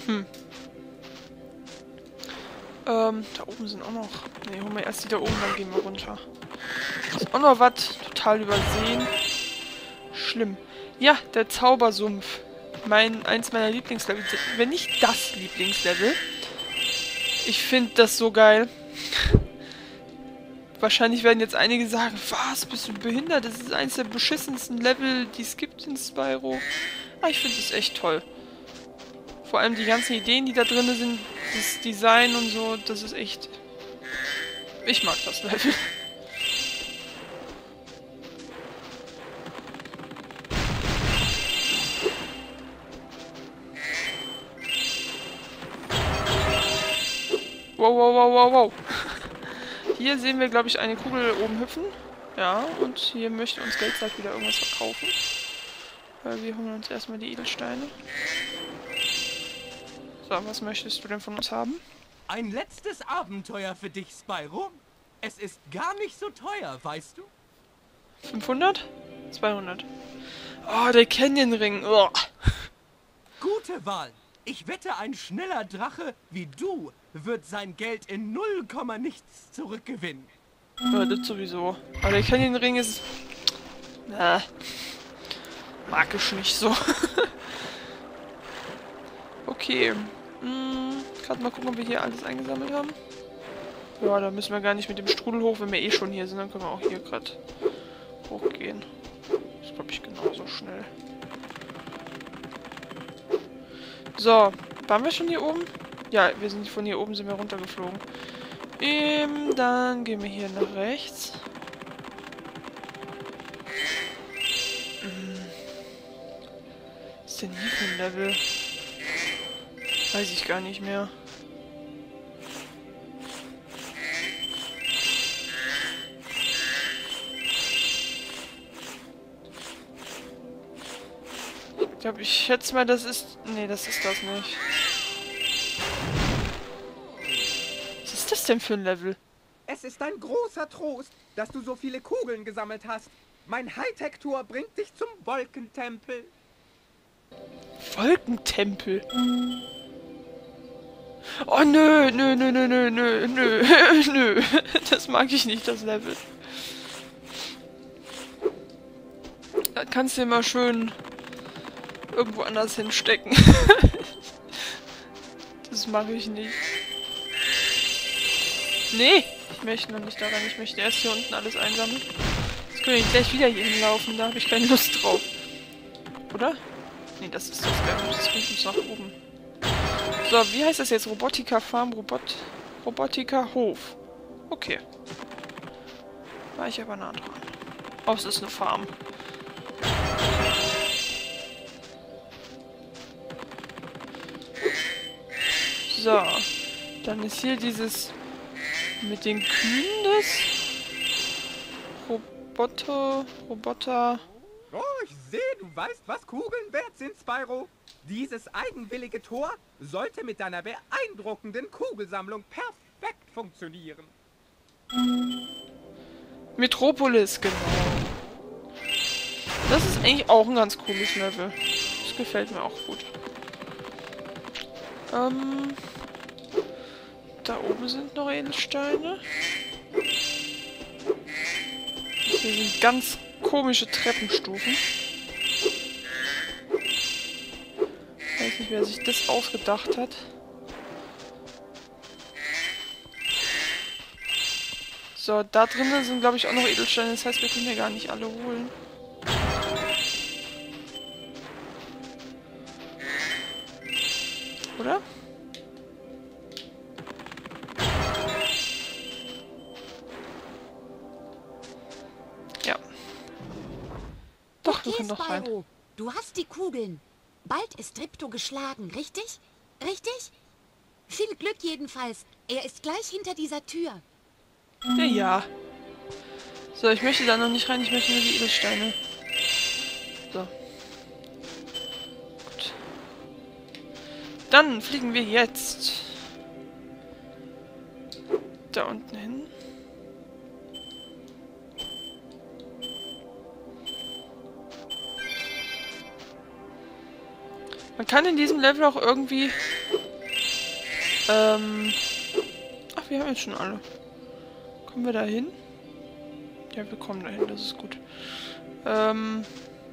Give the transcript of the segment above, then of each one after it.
Hm. Da oben sind auch noch... Ne, holen wir erst die da oben, dann gehen wir runter. Ist auch noch was total übersehen. Schlimm. Ja, der Zaubersumpf. Eins meiner Lieblingslevel. Wenn nicht das Lieblingslevel. Ich finde das so geil. Wahrscheinlich werden jetzt einige sagen, was, bist du behindert? Das ist eins der beschissensten Level, die es gibt in Spyro. Aber ich finde das echt toll. Vor allem die ganzen Ideen, die da drin sind, das Design und so, das ist echt... Ich mag das Level. Wow, wow, wow, wow, wow. Hier sehen wir, glaube ich, eine Kugel oben hüpfen. Ja, und hier möchte uns Geldsack wieder irgendwas verkaufen. Weil wir holen uns erstmal die Edelsteine. So, was möchtest du denn von uns haben? Ein letztes Abenteuer für dich, Spyro. Es ist gar nicht so teuer, weißt du? 500? 200. Oh, der Canyon-Ring. Oh. Gute Wahl. Ich wette, ein schneller Drache wie du wird sein Geld in 0, nichts zurückgewinnen. Ja, das sowieso. Aber der Canyon-Ring ist... Na, mag ich nicht so. Okay. Gerade mal gucken, ob wir hier alles eingesammelt haben. Ja, da müssen wir gar nicht mit dem Strudel hoch, wenn wir eh schon hier sind. Dann können wir auch hier gerade hochgehen. Das ist, glaube ich, genauso schnell. So, waren wir schon hier oben? Ja, wir sind von hier oben sind wir runtergeflogen. Dann gehen wir hier nach rechts. Was ist denn hier für ein Level? Weiß ich gar nicht mehr. Ich glaube, ich schätze mal, das ist... Nee, das ist das nicht. Was ist das denn für ein Level? Es ist ein großer Trost, dass du so viele Kugeln gesammelt hast. Mein Hightech-Tour bringt dich zum Wolkentempel. Wolkentempel? Oh, nö, nö, nö, nö, nö, nö, nö, nö. Das mag ich nicht, das Level. Da kannst du immer schön irgendwo anders hinstecken. Das mache ich nicht. Nee, ich möchte noch nicht daran. Ich möchte erst hier unten alles einsammeln. Jetzt können wir gleich wieder hier hinlaufen. Da habe ich keine Lust drauf. Oder? Nee, das ist das Geheimnis. Das bringt uns nach oben. So, wie heißt das jetzt? Robotika Farm, Robotika Hof. Okay. War ich aber nah dran. Oh, es ist eine Farm. So. Dann ist hier dieses mit den Kühen das. Roboter. Oh, ich sehe, du weißt, was Kugeln wert sind, Spyro. Dieses eigenwillige Tor sollte mit deiner beeindruckenden Kugelsammlung perfekt funktionieren. Metropolis, genau. Das ist eigentlich auch ein ganz cooles Level. Das gefällt mir auch gut. Da oben sind noch Edelsteine. Hier sind ganz komische Treppenstufen. Ich weiß nicht, wer sich das ausgedacht hat. So, da drinnen sind, glaube ich, auch noch Edelsteine. Das heißt, wir können ja gar nicht alle holen. Oder? Ja. Doch, Okay, wir können doch rein. Spyro, du hast die Kugeln. Bald ist Tripto geschlagen, richtig? Richtig? Viel Glück jedenfalls. Er ist gleich hinter dieser Tür. Ja, ja. So, ich möchte da noch nicht rein. Ich möchte nur die Edelsteine. So. Gut. Dann fliegen wir jetzt da unten hin. Man kann in diesem Level auch irgendwie... Ach, wir haben jetzt schon alle. Kommen wir da hin? Ja, wir kommen da hin, das ist gut. In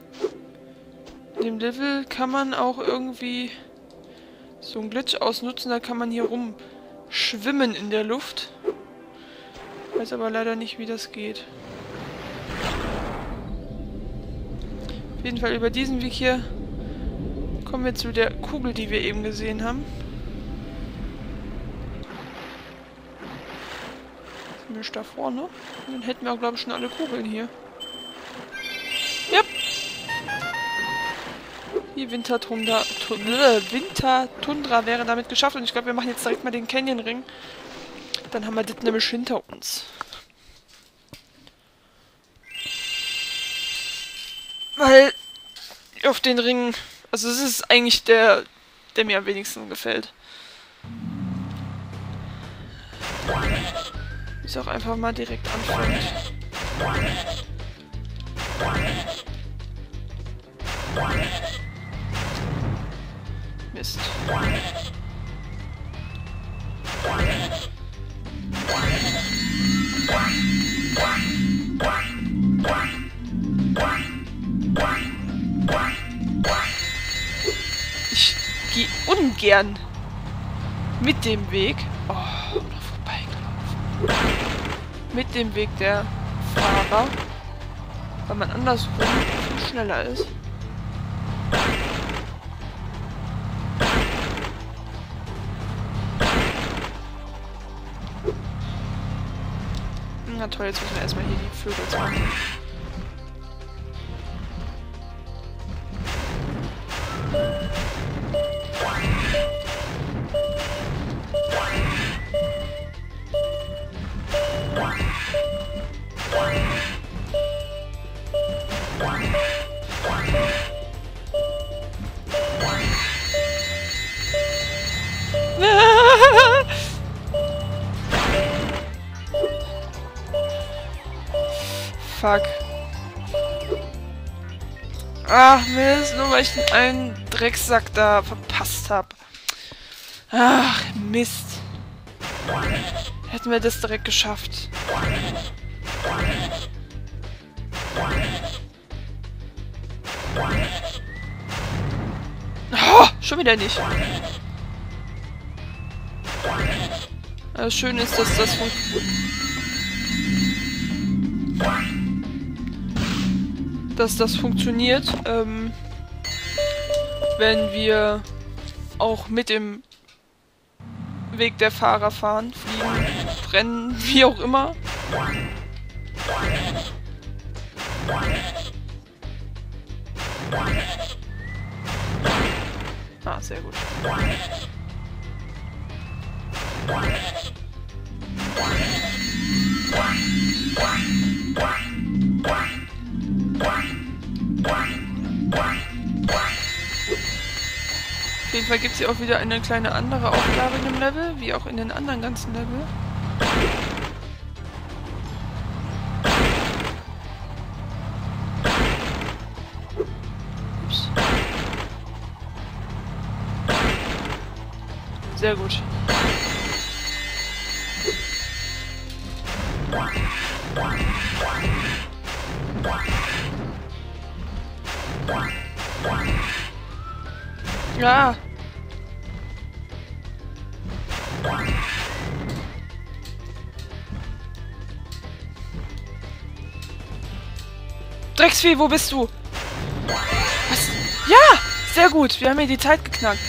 dem Level kann man auch irgendwie so einen Glitch ausnutzen, da kann man hier rumschwimmen in der Luft. Ich weiß aber leider nicht, wie das geht. Auf jeden Fall über diesen Weg hier kommen wir zu der Kugel, die wir eben gesehen haben. Sind da vorne? Und dann hätten wir auch, glaube ich, schon alle Kugeln hier. Ja. Die Wintertundra wäre damit geschafft. Und ich glaube, wir machen jetzt direkt mal den Canyon-Ring. Dann haben wir das nämlich hinter uns. Weil auf den Ring... Also es ist eigentlich der mir am wenigsten gefällt. Ist auch einfach mal direkt anfängt. Mist. Ich gehe ungern mit dem Weg. Oh, noch vorbeigelaufen. Mit dem Weg der Fahrer. Weil man andersrum viel schneller ist. Na toll, jetzt müssen wir erstmal hier die Vögel machen. Fuck. Ach Mist, nur weil ich den einen Drecksack da verpasst habe. Ach Mist. Hätten wir das direkt geschafft. Oh, schon wieder nicht. Das Schöne ist, dass das funktioniert, wenn wir auch mit dem Weg der Fahrer fahren, fliegen, brennen, wie auch immer. Ah, sehr gut. Auf jeden Fall gibt es hier auch wieder eine kleine andere Aufgabe in dem Level, wie auch in den anderen ganzen Level. Ups. Sehr gut. Ja. Drecksvieh, wo bist du? Was? Ja! Sehr gut, wir haben hier die Zeit geknackt.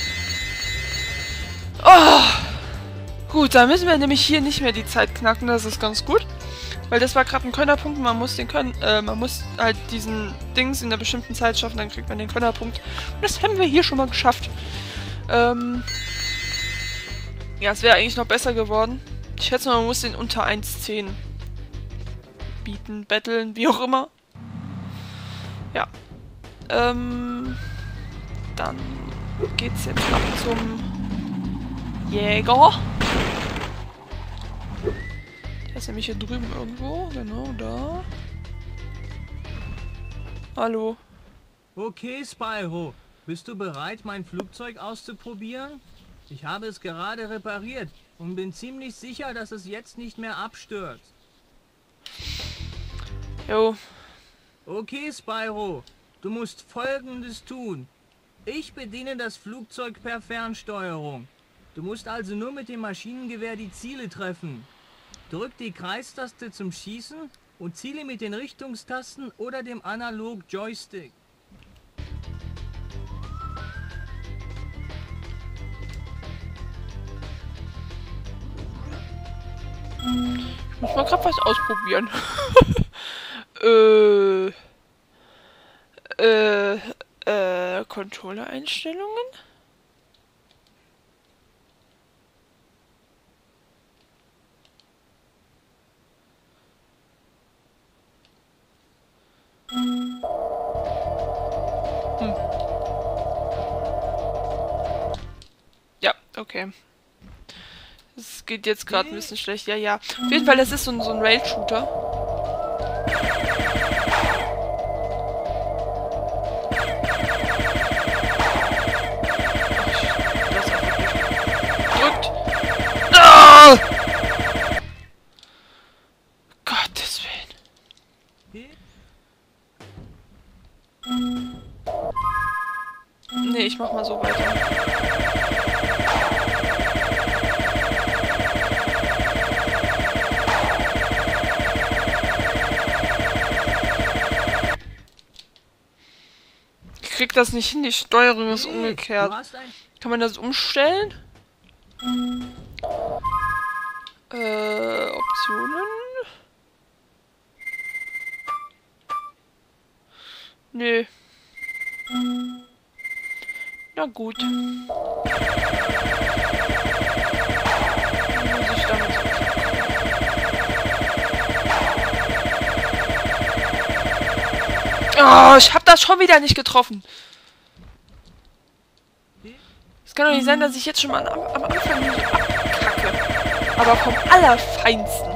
Oh! Gut, dann müssen wir nämlich hier nicht mehr die Zeit knacken, das ist ganz gut. Weil das war gerade ein Könnerpunkt, man muss halt diesen Dings in einer bestimmten Zeit schaffen, dann kriegt man den Könnerpunkt. Und das haben wir hier schon mal geschafft. Ja, es wäre eigentlich noch besser geworden. Ich schätze mal, man muss den unter 1,10 bieten, betteln, wie auch immer. Ja. Dann geht's jetzt ab zum Jäger. Der ist nämlich hier drüben irgendwo. Genau, da. Hallo. Okay, Spyro. bist du bereit, mein Flugzeug auszuprobieren? Ich habe es gerade repariert und bin ziemlich sicher, dass es jetzt nicht mehr abstürzt. Jo. Okay, Spyro, du musst Folgendes tun. Ich bediene das Flugzeug per Fernsteuerung. Du musst also nur mit dem Maschinengewehr die Ziele treffen. Drück die Kreistaste zum Schießen und ziele mit den Richtungstasten oder dem Analog-Joystick. Ich muss mal grad was ausprobieren. Controller-Einstellungen? Ja, okay. Es geht jetzt gerade ein bisschen schlecht. Ja, ja. Auf jeden Fall, das ist so ein Rail-Shooter. Drückt. Ah! Gottes Willen. Nee, ich mach mal so weiter. Ich krieg das nicht hin, die Steuerung ist umgekehrt. Kann man das umstellen? Optionen? Nö. Na gut. Dann muss ich damit so. Oh, ich hab das schon wieder nicht getroffen. Es kann doch nicht sein, dass ich jetzt schon mal am Anfang hier so abkacke. Aber vom Allerfeinsten.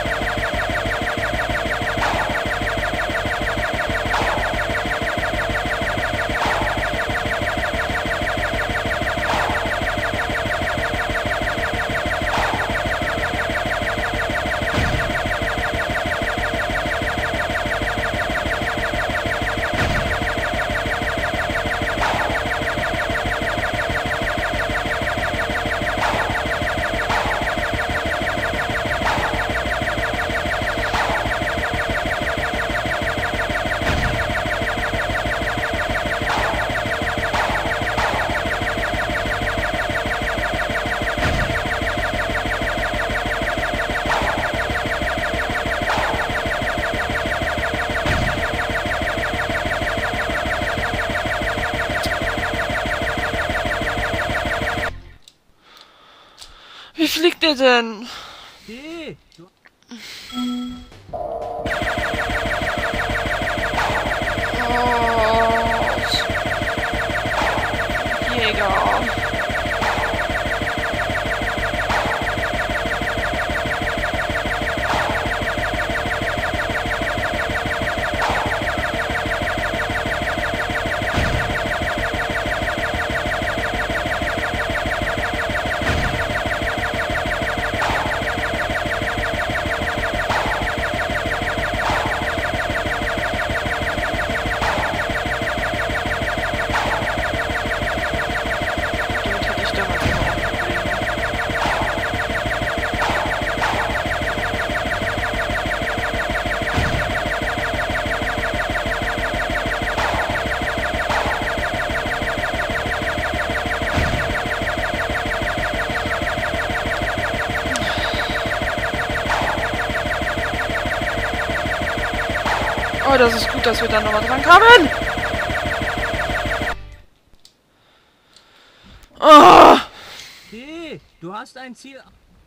Wie fliegt der denn? Hey, Jäger. Oh, das ist gut, dass wir da nochmal dran kamen. Oh! hey, du hast ein Ziel.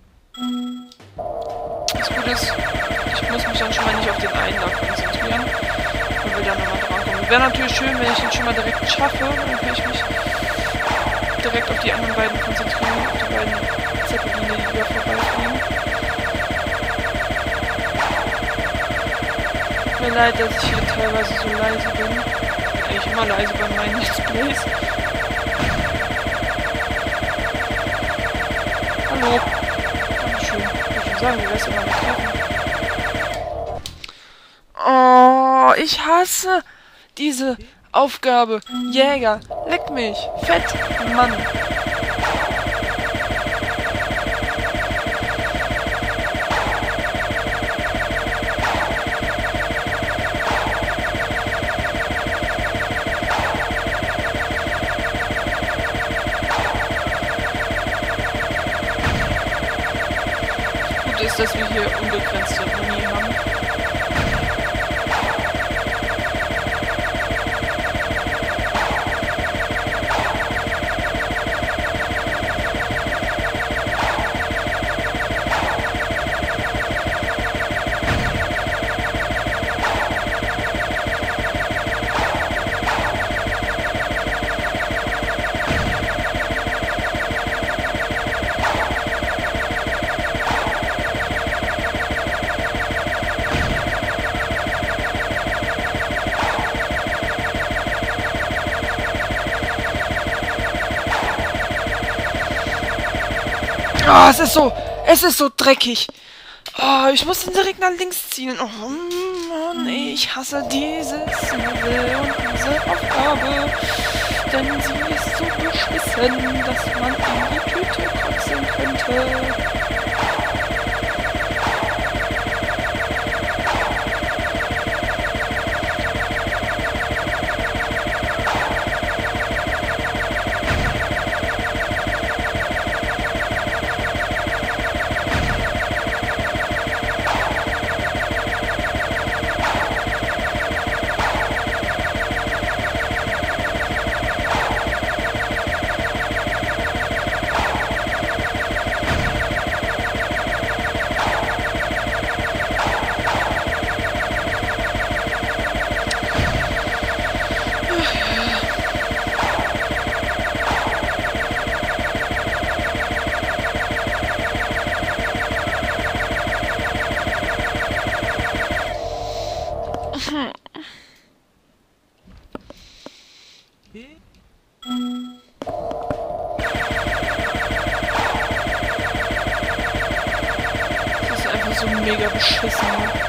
Das Gute ist, ich muss mich dann schon mal nicht auf den einen da konzentrieren. Und will dann nochmal dran kommen. Wäre natürlich schön, wenn ich den schon mal direkt schaffe. Dann kann ich mich direkt auf die anderen beiden konzentrieren. Auf die beiden Zeppeline, die wieder vorbeifliegen. Tut mir leid, dass ich hier teilweise so leise bin. Eigentlich immer immer leise bei meinen Let's Plays. Hallo. Dankeschön. Ich würde schon sagen, wie wär's, wenn wir mal treffen? Oh, ich hasse diese Aufgabe. Jäger. Leck mich. Fett. Mann. Ist, dass wir hier unbegrenzte Muni haben. Oh, es ist so dreckig. Oh, ich muss den direkt nach links ziehen. Oh Mann, ich hasse dieses Level und diese Aufgabe. Denn sie ist so beschissen, dass man in die Tüte kotzen könnte. Das ist einfach so mega beschissen.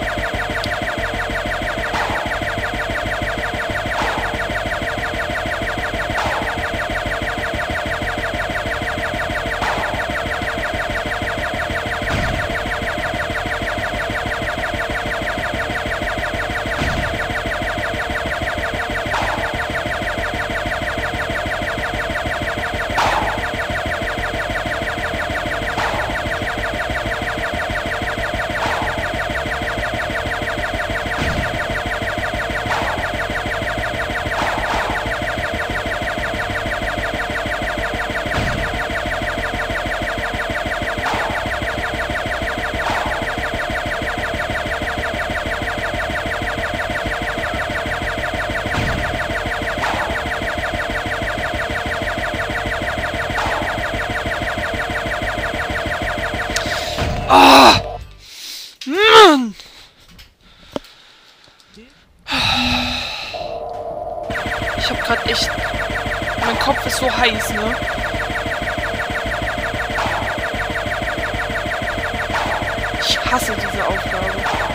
Ah! Mann! Ich hab grad echt... Mein Kopf ist so heiß, ne? Ich hasse diese Aufgabe.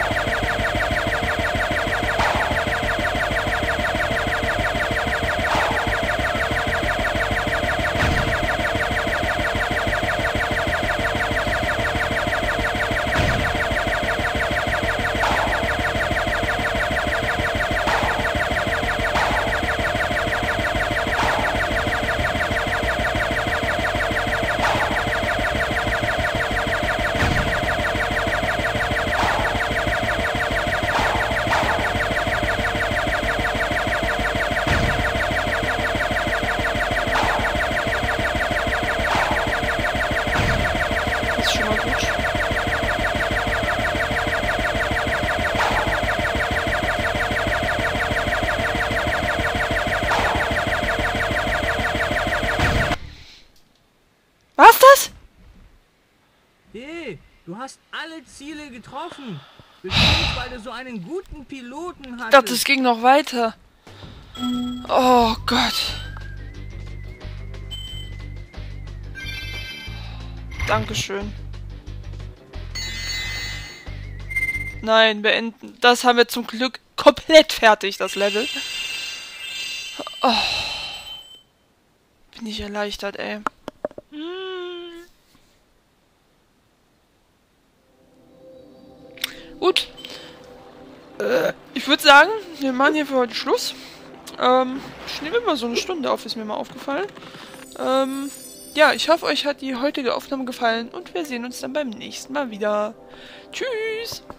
Was das? Hey, du hast alle Ziele getroffen. Bestimmt, weil du so einen guten Piloten hattest. Ich dachte, es ging noch weiter. Oh Gott. Dankeschön. Nein, beenden. Das haben wir zum Glück komplett fertig, das Level. Oh. Bin ich erleichtert, ey. Gut. Ich würde sagen, wir machen hier für heute Schluss. Ich nehme immer so eine Stunde auf, ist mir mal aufgefallen. Ja, ich hoffe, euch hat die heutige Aufnahme gefallen und wir sehen uns dann beim nächsten Mal wieder. Tschüss!